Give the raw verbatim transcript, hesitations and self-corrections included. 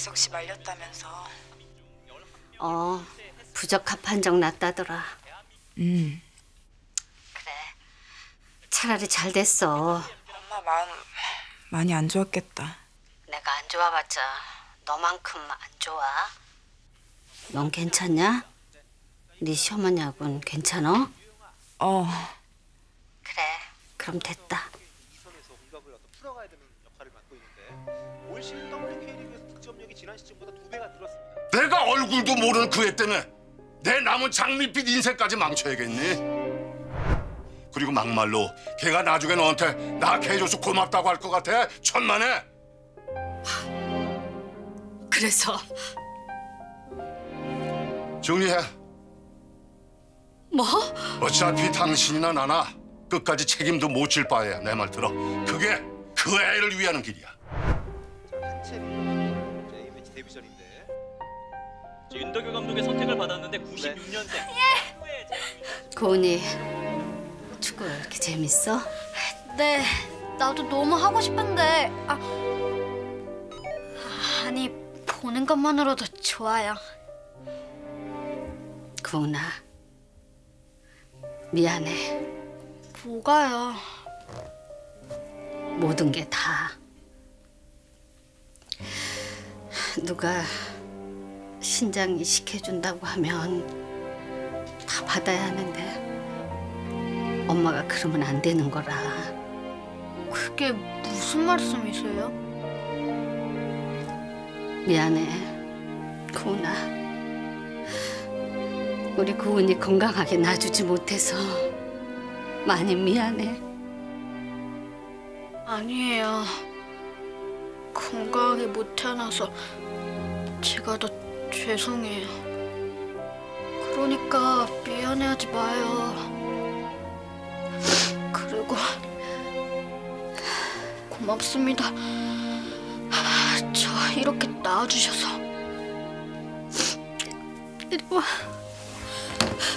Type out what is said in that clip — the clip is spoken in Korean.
재석 씨 말렸다면서. 어, 부적합 판정 났다더라. 음. 그래, 차라리 잘 됐어. 엄마 마음 많이 안 좋았겠다. 내가 안 좋아봤자 너만큼 안 좋아? 넌 괜찮냐? 네 시어머니하고는 괜찮어? 어. 그래, 그럼 됐다. 내가 얼굴도 모르는 그 애 때문에 내 남은 장밋빛 인생까지 망쳐야겠니? 그리고 막말로 걔가 나중에 너한테 나 개줘서 고맙다고 할 것 같아? 천만에. 그래서 정리해. 뭐? 어차피 당신이나 나나 끝까지 책임도 못 질 바에야. 내 말 들어. 그게 그 애를 위하는 길이야. 윤덕여 감독의 선택을 받았는데 구십육 년생. 예. 고은이, 축구 왜 이렇게 재밌어? 네, 나도 너무 하고 싶은데 아, 아니 보는 것만으로도 좋아요. 고은아, 미안해. 뭐가요? 모든 게 다 누가 신장 이식해준다고 하면 다 받아야 하는데 엄마가 그러면 안 되는 거라. 그게 무슨 말씀이세요? 미안해, 고은아. 우리 고은이 건강하게 놔주지 못해서 많이 미안해. 아니에요. 건강하게 못 태어나서 제가 더 죄송해요. 그러니까 미안해하지 마요. 그리고 고맙습니다. 저 이렇게 낳아주셔서. 이리 와.